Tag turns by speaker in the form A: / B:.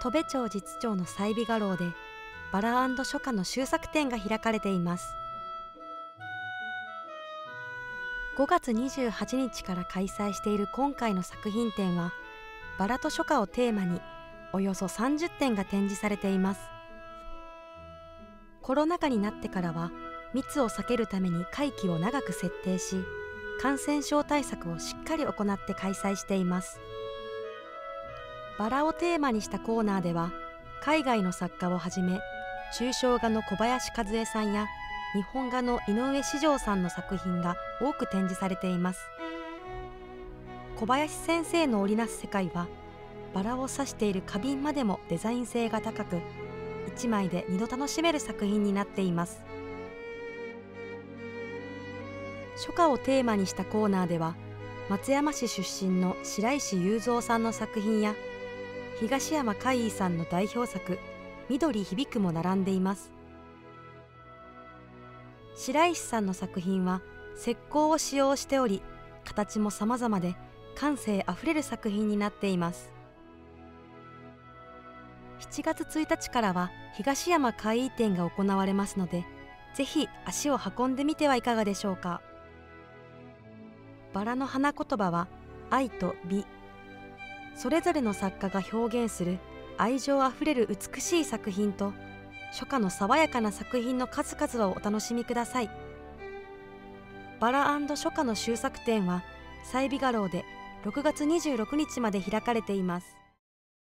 A: 戸部町実町の彩美画廊でバラ&書家の修作展が開かれています。5月28日から開催している今回の作品展は、バラと書家をテーマにおよそ30点が展示されています。コロナ禍になってからは密を避けるために会期を長く設定し、感染症対策をしっかり行って開催しています。バラをテーマにしたコーナーでは、海外の作家をはじめ、抽象画の小林和恵さんや日本画の井上志城さんの作品が多く展示されています。小林先生の織りなす世界は、バラを指している花瓶までもデザイン性が高く、1枚で2度楽しめる作品になっています。書家をテーマにしたコーナーでは、松山市出身の白石雄三さんの作品や、東山魁夷さんの代表作、緑響くも並んでいます。白石さんの作品は石膏を使用しており、形も様々で感性あふれる作品になっています。7月1日からは東山魁夷展が行われますので、ぜひ足を運んでみてはいかがでしょうか。バラの花言葉は愛と美。それぞれの作家が表現する愛情あふれる美しい作品と、書家の爽やかな作品の数々をお楽しみください。バラ&書家の修作展は、彩美画廊で6月26日まで開かれています。